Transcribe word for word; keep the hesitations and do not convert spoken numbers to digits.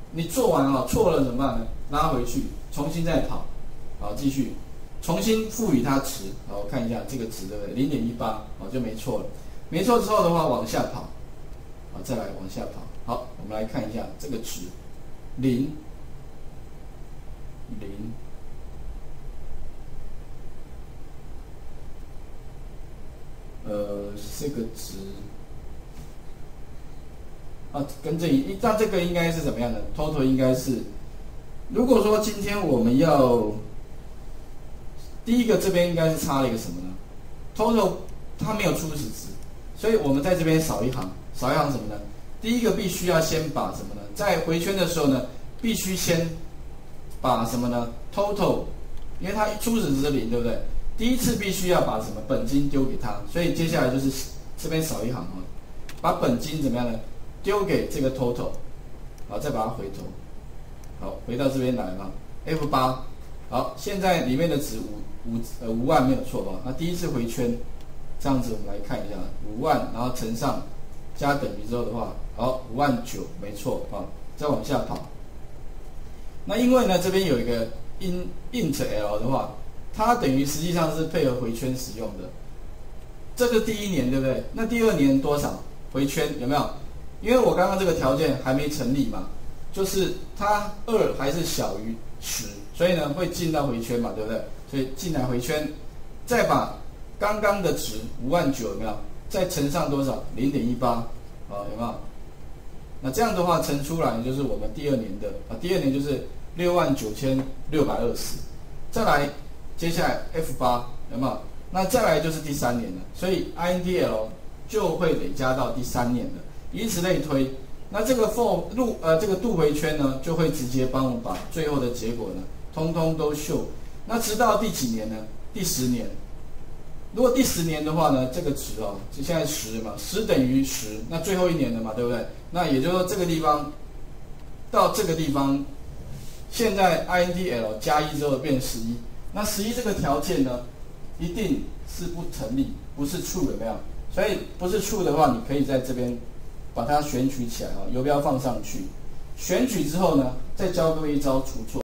你做完啊错了怎么办呢？拉回去，重新再跑，好继续，重新赋予它值。好，我看一下这个值对不对？零点一八，好就没错了。没错之后的话往下跑，好再来往下跑。好，我们来看一下这个值，零零。呃，这个值啊，跟这一，那这个应该是怎么样的 ？total 应该是，如果说今天我们要第一个这边应该是差了一个什么呢 ？total 它没有初始值，所以我们在这边少一行，少一行什么呢？第一个必须要先把什么呢？在回圈的时候呢，必须先把什么呢 ？total， 因为它初始值是零，对不对？第一次必须要把什么本金丢给他，所以接下来就是这边少一行哦，把本金怎么样呢？丢给这个 total， 好，再把它回头，好，回到这边来嘛 ，F 八， 好，现在里面的值五五呃五万没有错吧？那第一次回圈，这样子我们来看一下，五万，然后乘上加等于之后的话，好，五万九没错啊，再往下跑。那因为呢这边有一个 in int l 的话。它等于实际上是配合回圈使用的，这个第一年对不对？那第二年多少回圈有没有？因为我刚刚这个条件还没成立嘛，就是它二还是小于十，所以呢会进到回圈嘛，对不对？所以进来回圈，再把刚刚的值五万九有没有？再乘上多少？零点一八啊，有没有？那这样的话乘出来就是我们第二年的啊，第二年就是六万九千六百二十，再来。接下来 F 八 有没有？那再来就是第三年了，所以 I N T L 就会累加到第三年了，以此类推。那这个 for 路呃这个度回圈呢，就会直接帮我把最后的结果呢，通通都秀。那直到第几年呢？第十年。如果第十年的话呢，这个值哦，就现在十嘛，十等于十，那最后一年了嘛，对不对？那也就是说这个地方到这个地方，现在 I N T L 加一之后变十一。那十一这个条件呢，一定是不成立，不是 true 有没有？所以不是 true 的话，你可以在这边把它选取起来啊，游标放上去，选取之后呢，再教各位一招除错。